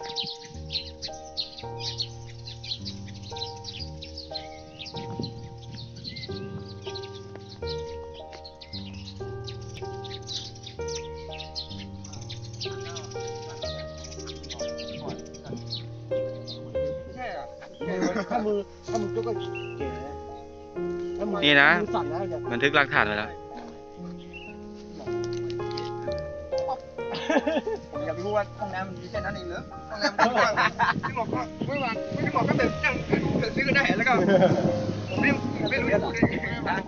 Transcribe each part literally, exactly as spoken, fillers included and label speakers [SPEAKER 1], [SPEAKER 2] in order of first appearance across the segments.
[SPEAKER 1] ข้ามือข้ามือก็เก๋
[SPEAKER 2] นี่นะบันทึกหลักฐานไว้แล้ว
[SPEAKER 1] ผมอยากรู้ว่าห้องน้ำมันมีแค่นั้นเองเหรอห้องน้ำไม่วางไม่บอกก็ไม่วางไม่บอกก็เดินนั่งเดินซื้อก็ได้แล้วก็ผมไม่ไม่รู้จะพูดอะไร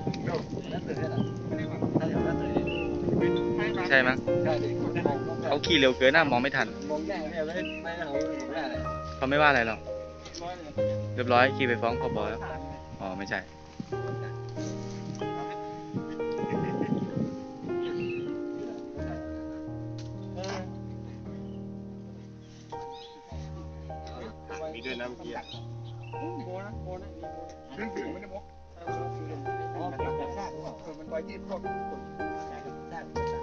[SPEAKER 2] ใช่มั้งเขาขี่เร็วเกินน่ามองไม่ทัน
[SPEAKER 1] มองแง่เนี่ยไม่ไม่เอามองแง่เลย
[SPEAKER 2] เขาไม่ว่าอะไรหรอกเรียบร้อยขี่ไปฟ้องผบแล้วอ๋อไม่ใช่
[SPEAKER 3] มีด้วยน้ำเกี๊ยว
[SPEAKER 1] โบนะโบนะซึ่งถึงไม่ได้มกอ๋อเป็นแบบแทรกมันไว้ที่พวกคนแทรก